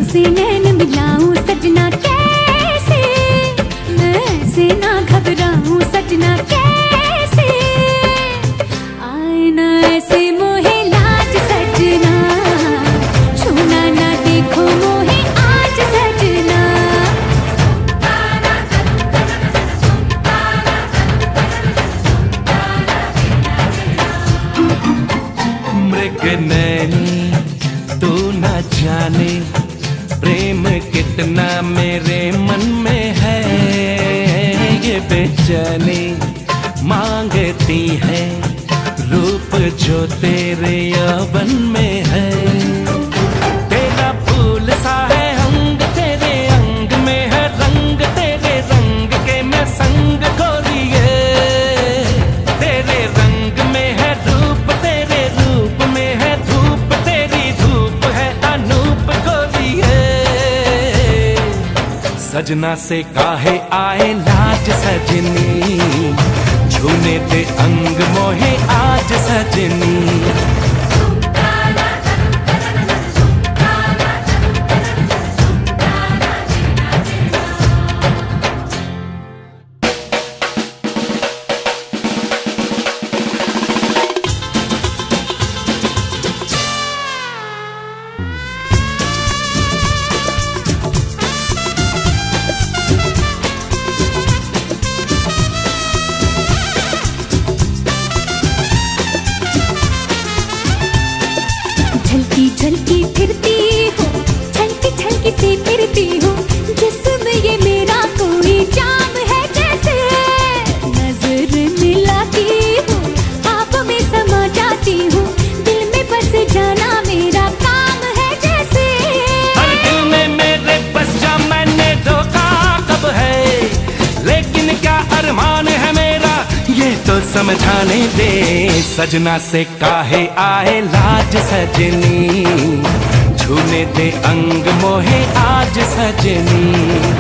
तुमसे नैन मिलाऊं सजना कैसे, मैं ऐसे ना घबराऊं सजना कैसे, आए ना ऐसे मोहे लाज सजना, छूना ना देखो मोहे आज सजना। मृग नैनी तू न जाने प्रेम कितना मेरे मन में है, ये बेचैनी मांगती है रूप जो तेरे यौवन में है। तेरा फूल सा है अंग तेरे अंग में है रंग, तेरे रंग के मैं संग गोरिए, तेरे रंग में है रूप तेरे रूप में है धूप, तेरी धूप है अनूप गोरिए। सजना से काहे आए लाज सजनी, छूने दे अंग मोहे आज सजनी। झलकी फिरती हो, छलकी छलकी सी फिरती हो, जिसमें ये मेरा कोई जाम है जैसे, नजर मिलाती हूँ ख्वाब में समा जाती हूँ, दिल में बस जाना मेरा काम है जैसे। हर दिल में मेरे बस जा मैंने धोखा कब है, लेकिन क्या अरमान है मेरा ये तो समझाने दे। सजना से काहे आए लाज सजनी, छूने दे अंग मोहे आज सजनी।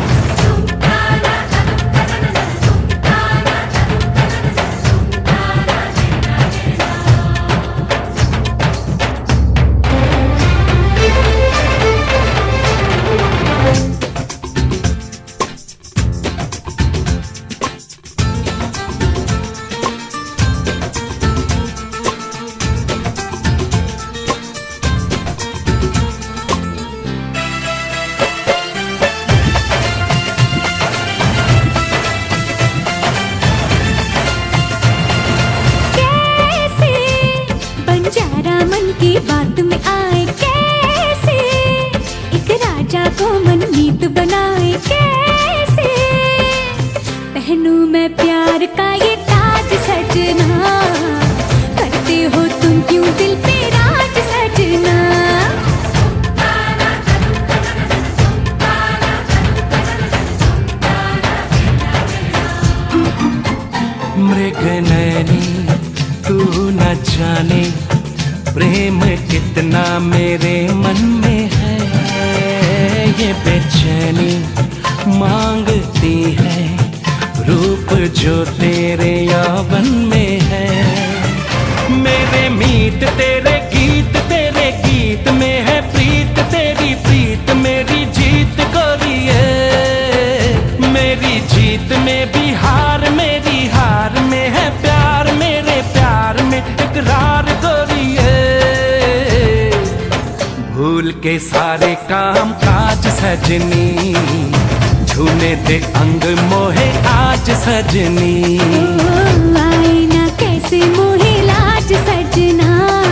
की बात में आए कैसे, एक राजा को मनमीत बनाए कैसे, पहनूं मैं प्यार का ये ताज सजना, करते हो तुम क्यों दिल पे राज सजना। मृग नैनी तू न जाने प्रेम कितना मेरे मन में है, ये बेचैनी मांगती है रूप जो तेरे यौवन में है। मेरे मीत तेरे गीत में है प्रीत, तेरी प्रीत मेरी जीत गोरिए, मेरी जीत में भी हार मेरी हार में है प्यार, मेरे प्यार में इकरार गोरिए। भूल के सारे काम काज सजनी, छूने दे अंग मोहे आज सजनी। आए ना कैसे मोहे लाज सजना।